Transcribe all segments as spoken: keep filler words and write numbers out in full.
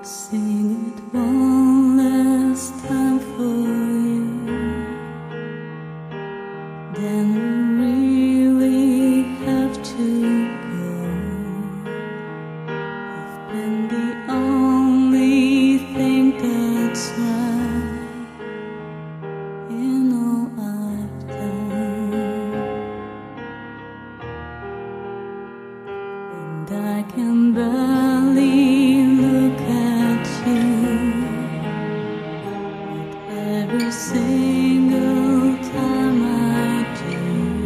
Sing it one last time for you, then we really have to go. You've been the only thing that's right in all I've done, and I can barely look at you. Every single time I do,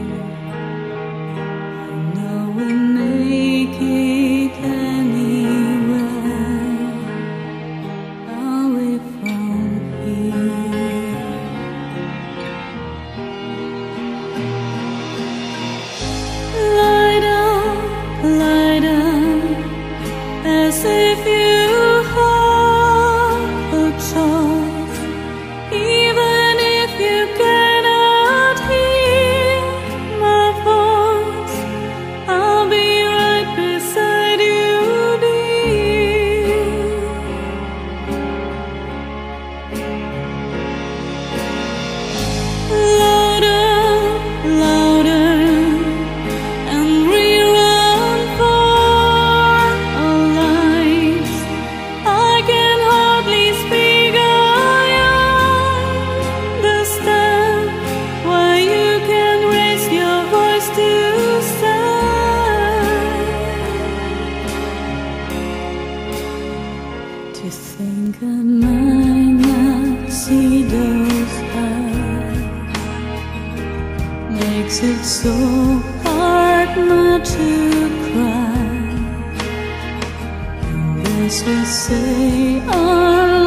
I know we'll make it anywhere away from here. Lie down, lie down, as if you have a choice. Even if you cannot hear my voice, I'll be right beside you, dear. Louder, louder, and we run for our lives. I can hardly speak, I understand why you can raise your voice to stand. To think I might not see those eyes makes it so hard not to cry. And as we say our